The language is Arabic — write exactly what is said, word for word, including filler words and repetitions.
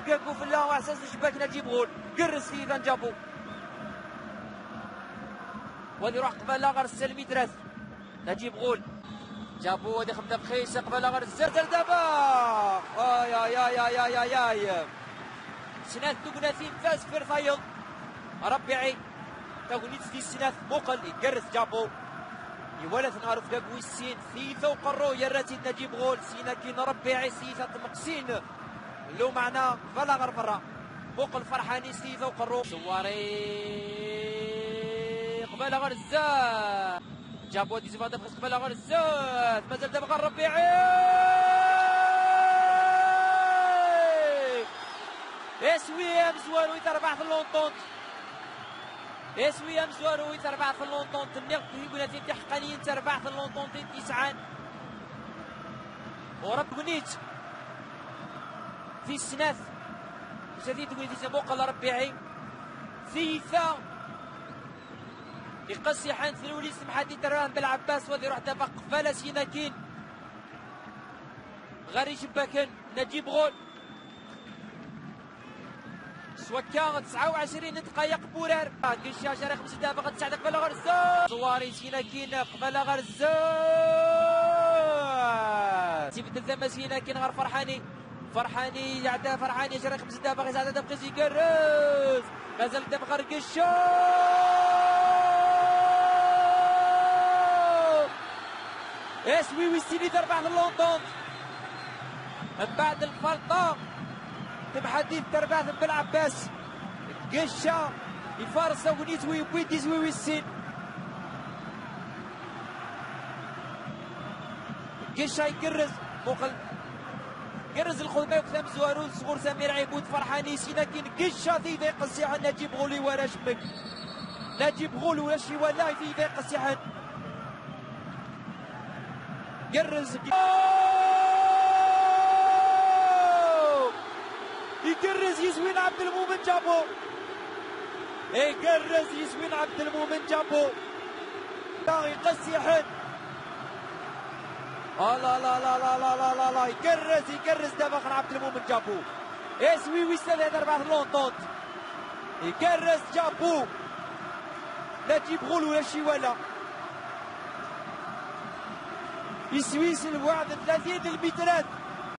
كاكو في الله واحساس الشباك نجيب غول قرز في ايفان جابو وغادي يروح قبالة غير السلمي تراث نجيب غول جابو غادي يخدم بخيس قبالة غير الزرزر دابا اي اي اي اي اي اي سنات دوغناثين فاز في رفايض ربيعي تاغونيت دي سنات مقل يقرز جابو يولث نعرف كاكوي السين ثيثا وقرو يراتي نجيب غول سينا كين ربيعي سيثا تمقسين لو معنا فلا غير برا مقل فرحاني سيثا وقرو سواري قبالة غير الزاد جابو دي زفاده بخس قبالة غير الزاد مازال دابا غير ربيعي اسوي مزوارو يتربع في اللونطونت اسوي مزوارو يتربع في اللونطونت النقط يقول تي حقانيين تربع في اللونطونت تسعان ورب بنيت في السناث سديد تقول تي مقل ربيعي ثيثا يقصي حان ثلولي سمحاتي تران بالعباس وذي روح دابا قفاله سيناكين غاري شباكن نجيب غول سوكا تسعة وعشرين دقائق بورار قشا شاري خمس دابا غتساعد قبالة غير الزوج زواري سيناكين قبالة غير الزوج تيبدل ثما سيناكين غير فرحاني فرحاني يعدا فرحاني شاري خمس دابا غيساعد دابا قيس يقرز مازال دابا غير قشا اسوي ويستيني تربح في اللونطون من بعد الفلطة تبحدي تربح بالعباس قشة يفارس ونيت ويبويد يزوي ويسين قشة يقرز مقل قرز الخدمة وكثام زوارون صغور سمير عيبود فرحاني سيناكين قشة في ذيق السيحن نجيب غولي ورا شبك نجيب غول ولا شي ولا في ذيق السيحن قرز يقرز يزوين عبد المؤمن جابو يقرز يزوين عبد المؤمن جابو لا يقصي حد لا لا لا لا لا لا لا لا يقرز يقرز دابا عبد المؤمن جابو يسوي ويستاذ هذا أربعة لونطونت يقرز جابو لا تجيب غول ولا شي ولا يسويس الوعد ثلاثين المترات